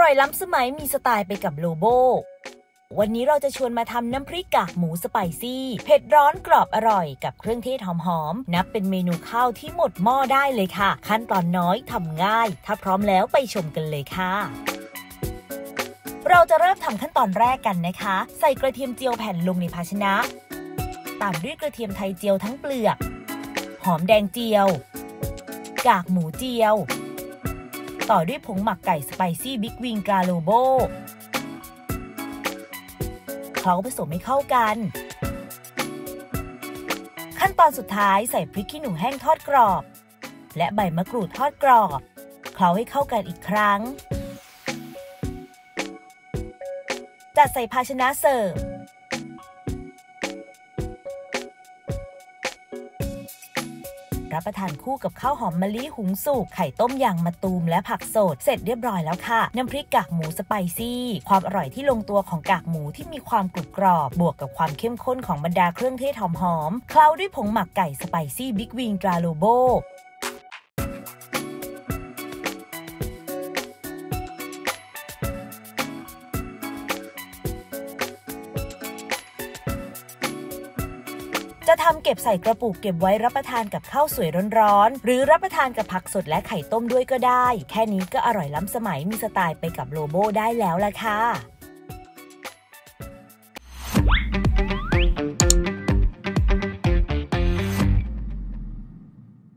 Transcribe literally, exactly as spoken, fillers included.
ร่อยล้ำสมัยมีสไตล์ไปกับโลโบวันนี้เราจะชวนมาทำน้ำพริกกากหมูสไปซี่เผ็ดร้อนกรอบอร่อยกับเครื่องเทศหอมๆนับเป็นเมนูข้าวที่หมดหม้อได้เลยค่ะขั้นตอนน้อยทำง่ายถ้าพร้อมแล้วไปชมกันเลยค่ะเราจะเริ่มทำขั้นตอนแรกกันนะคะใส่กระเทียมเจียวแผ่นลงในภาชนะตามด้วยกระเทียมไทยเจียวทั้งเปลือกหอมแดงเจียวกากหมูเจียวต่อด้วยผงหมักไก่สไปซี่บิ๊กวิงกาโลโบเคล้าผสมให้เข้ากันขั้นตอนสุดท้ายใส่พริกขี้หนูแห้งทอดกรอบและใบมะกรูดทอดกรอบเคล้าให้เข้ากันอีกครั้งจัดใส่ภาชนะเสิร์ฟรับประทานคู่กับข้าวหอมมะลิหุงสุกไข่ต้มยางมะตูมและผักสดเสร็จเรียบร้อยแล้วค่ะน้ำพริกกากหมูสไปซี่ความอร่อยที่ลงตัวของกากหมูที่มีความกรุบกรอบบวกกับความเข้มข้นของบรรดาเครื่องเทศหอมๆเคล้าด้วยผงหมักไก่สไปซี่บิ๊กวิงตราโลโบจะทำเก็บใส่กระปุกเก็บไว้รับประทานกับข้าวสวยร้อนๆหรือรับประทานกับผักสดและไข่ต้มด้วยก็ได้แค่นี้ก็อร่อยล้ำสมัยมีสไตล์ไปกับโลโบได้แล้วล่ะค่ะ